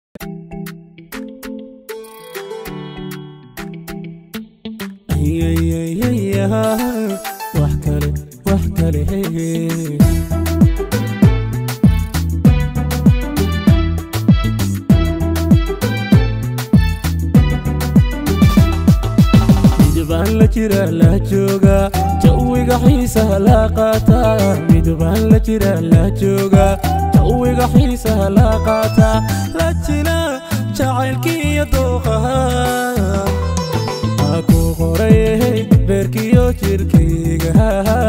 وحكالي midbaan la jira la jooga jawiga xiisaha la qaata midbaan la jira la jooga jawiga xiisaha la qaata la jira jacaylkiiyo dooqaha aku qoray beerkiyo jirkayga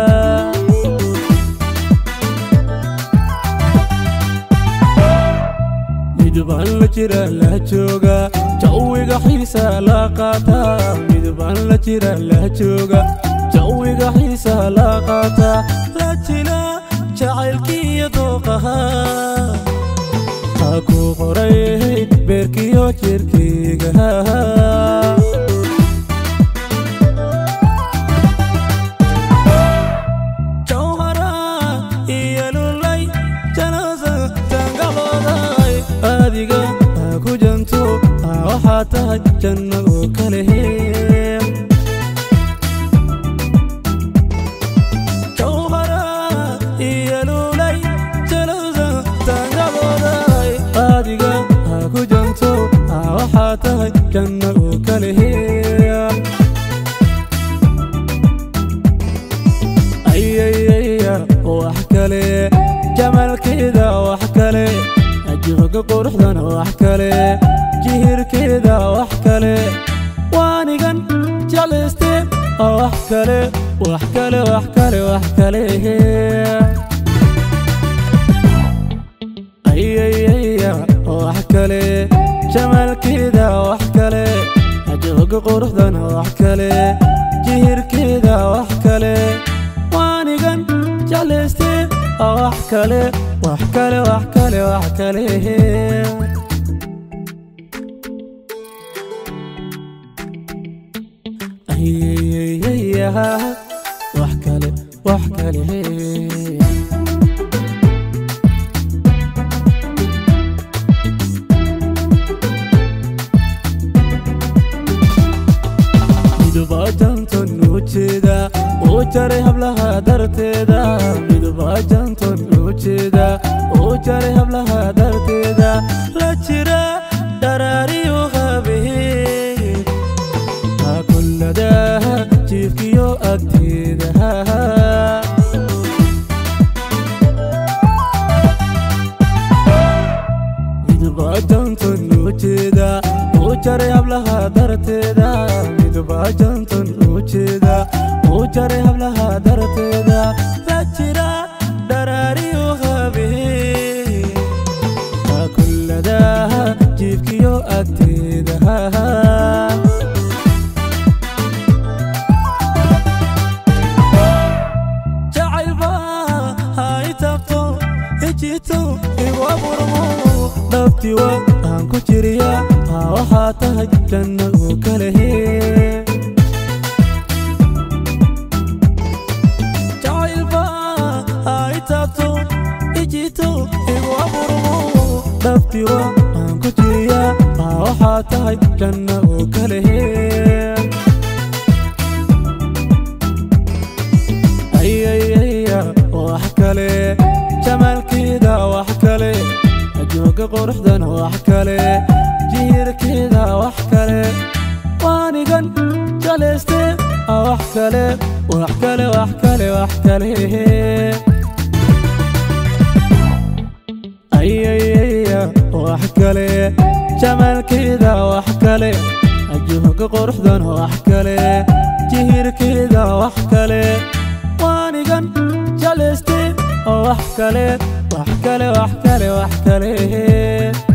midbaan la jira la jooga jawiga xiisaha la qaata midbaan la jira la jooga jawiga xiisaha la qaata la jira jacaylkiiyo dooqaha aku qoray beerkiyo jirkayga waxaatahay jannadu kale jawhara iyo lulay jalowda tangabooda adiga ku janto waxaatahay jannadu kale ayayaya wax kale jamalkeeda wax kale ajiga quruxdana wax kale jihirkeeda wax kale waanigan jeclayste wax kale wax kale wax kale wax kale ayayaya wax kale jamalkeeda wax kale ajiga quruxdana wax kale jihirkeeda wax kale waanigan jeclayste wax kale wax kale wax kale wax kale وحكالي midba janton ujeeda oo jaray hablaha darteeda midba janton ujeeda oo jaray hablaha darteeda la jira daraariyo habeen kullada jiifkiyo agteeda midba janton ujeeda oo jaray hablaha darteeda midba janton ujeeda oo jaray hablaha darteeda la jira daraariyo habeen kullada jiifkiyo agteeda dhabti waan ku jiriya waxaatahay jannadu kale jacaylba ay taabto ijito igu aburmo dhabti waan ku jiriya waxaatahay jannadu kale ayayaya wax kale jamalkeeda wax kale jooga quruxdana wax kale jihirkeeda wax kale waanigan jeclayste wax kale wax kale wax kale wax kale ayayaya wax kale jamalkeeda wax kale jooga quruxdana wax kale jihirkeeda wax kale waanigan jeclayste wax kale wax kale wax kale wax kale